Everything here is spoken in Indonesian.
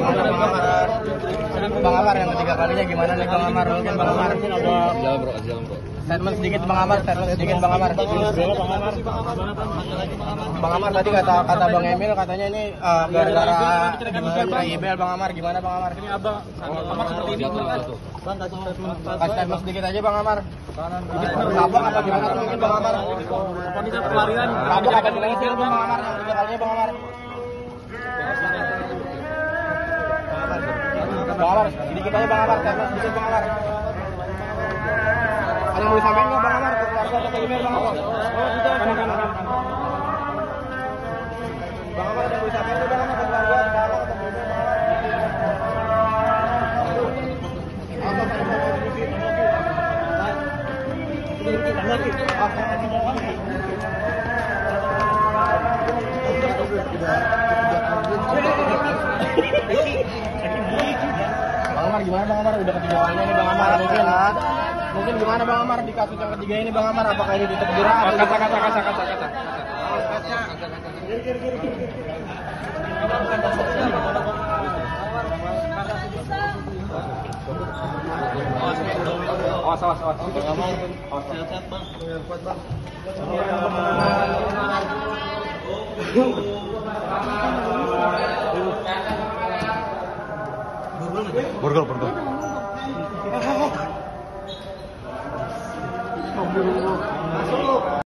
Bang Amar yang ketiga kalinya gimana nih Bang Amar? Mungkin Bang Amar Jalan bro. statement sedikit Bang Amar, Bang Amar tadi kata Bang Emil katanya ini gara-gara IBL. Bang Amar gimana Bang Amar? Ini Abang Amar seperti ini Bang, kasih statement sedikit aja Bang Amar. Tabok apa gimana mungkin Bang Amar? Pelarian. Tabok apa gimana sih Bang Amar yang ketiga kalinya Bang Amar? Bang Amar, sedikit aja Bang Amar, statement sedikit Bang Amar. Ada yang mau disampaikan nggak Bang Amar ke keluarga atau ke IBL Bang Amar? Bang Amar ada yang mau disampaikan nggak Bang Amar ke keluarga atau ke IBL? Bang Amar gimana Bang Amar? Udah ketiga kalinya nih Bang Amar. Mungkin gimana Bang Amar di kasus yang ketiga ini Bang Amar? Apakah ini ditegur? Kata. Awas. Borgol.